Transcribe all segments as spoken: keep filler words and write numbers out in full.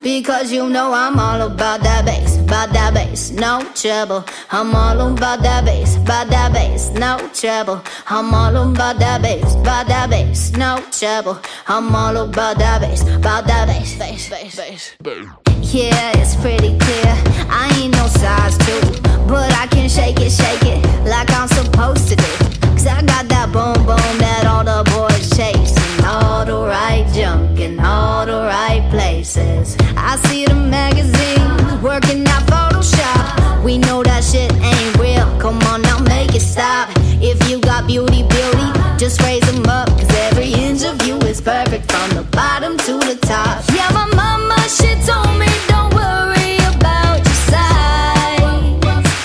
Because you know I'm all about that bass, about that bass, no trouble. I'm all about that bass, about that bass, no trouble. I'm all about that bass, about that bass, no trouble. I'm all about that bass, about that bass, bass, bass, bass. Yeah, it's pretty clear, I ain't no size two, but I can shake it, shake it like I'm supposed to do. Cause I got that boom boom that all the boys chase, and all the right junk in all the right places. I see the magazines working out Photoshop. We know that shit ain't real, come on now make it stop. If you got beauty, beauty, just raise them up. Cause every inch of you is perfect from the bottom to the top. Yeah, my mama, she told me don't worry about your size.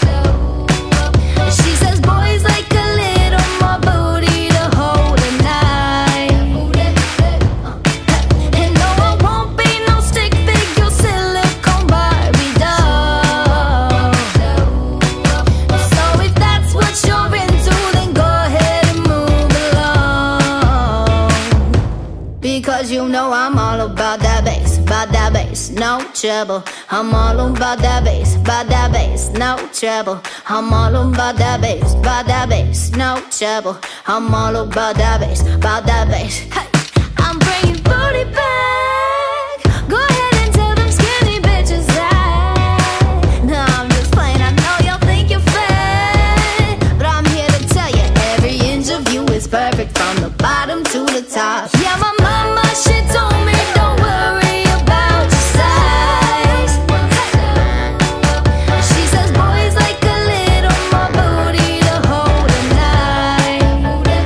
She says boys like a little more booty to hold at night. And no, I won't be no stick figure silicone Barbie doll. So if that's what you're into, then go ahead and move along. Because you know I'm all about that bass, about that bass, no trouble. I'm all about that bass, about that bass, no trouble. I'm all about that bass, about that bass, no trouble. I'm all about that bass, about that bass. Hey, I'm bringing booty back. Go ahead and tell them skinny bitches that. No, I'm just playing, I know y'all think you're fat, but I'm here to tell you every inch of you is perfect from the bottom to the top. Yeah, my mama, she told me don't worry about your size. She says boys like a little more booty to hold at night.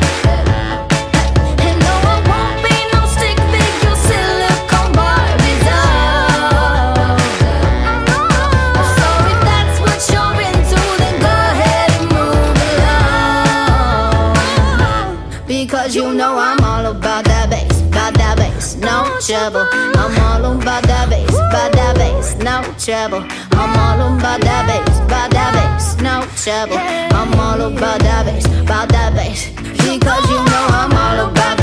And no, I won't be no stick figure silicone Barbie doll. So if that's what you're into, then go ahead and move along. Because you know I'm all about that bass, about that bass, no trouble. I'm all about that bass, about that bass, no trouble. I'm all about that bass, about that bass, no trouble. I'm all about that bass, about that bass. Because you know I'm all about